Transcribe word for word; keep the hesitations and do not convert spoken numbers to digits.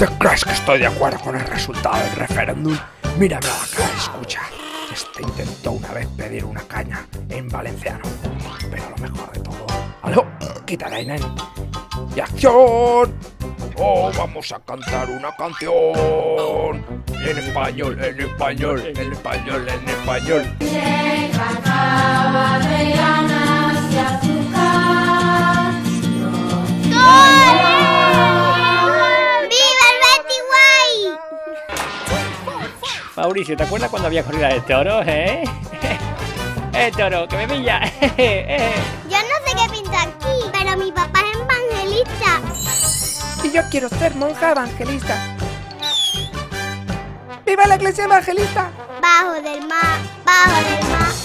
¿Te crees que estoy de acuerdo con el resultado del referéndum? Mírame a la cara, escucha. Este intentó una vez pedir una caña en valenciano. Pero lo mejor de todo... ¡Aló! ¡Quítala, Inén! ¡Y acción! ¡Oh, vamos a cantar una canción! En español, en español, en español, en español. Cacao, avellanas y azúcar. ¡Gol! ¡Viva el Betis Guay! Mauricio, ¿te acuerdas cuando había corrida de toros, eh? ¡Eh, toro, que me pilla! Yo no sé qué pinta aquí, pero mi papá es evangelista. Y yo quiero ser monja evangelista. ¡Viva la iglesia evangelista! Bajo del mar, bajo del mar.